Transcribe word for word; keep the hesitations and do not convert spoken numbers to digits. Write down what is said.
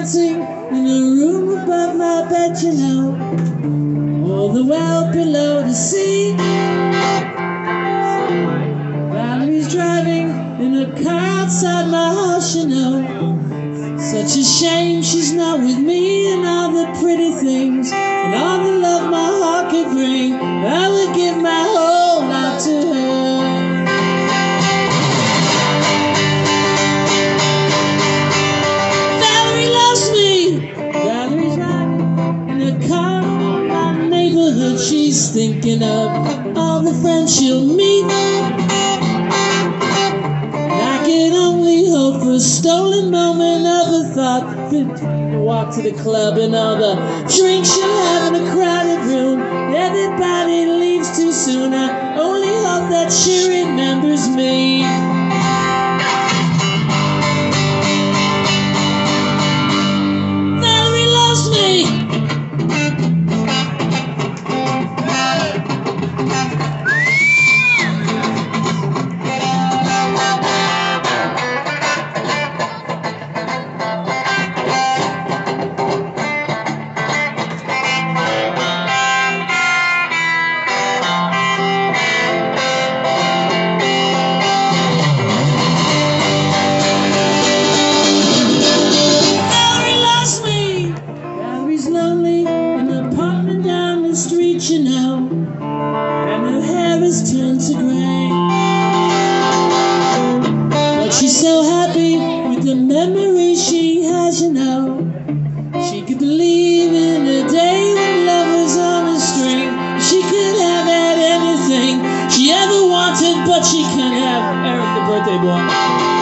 dancing in a room above my bed, you know, all the well below the sea. Valerie's driving in a car outside my house, you know. Such a shame she's not with me, and all the pretty things and all the love my heart could bring, I would give my whole life to her. Valerie loves me. Valerie's riding in a car in my neighborhood. She's thinking of all the friends she'll meet. I can only hope for a stolen moment of a thought, to walk to the club and all the drinks she'll have in a crowded room. Everybody leaves too soon. I only hope that she remembers me. Valerie loves me. You know, and her hair is turned to grey, but she's so happy with the memories she has, you know. She could believe in a day when love was on a string. She could have had anything she ever wanted, but she can't have Eric, the birthday boy.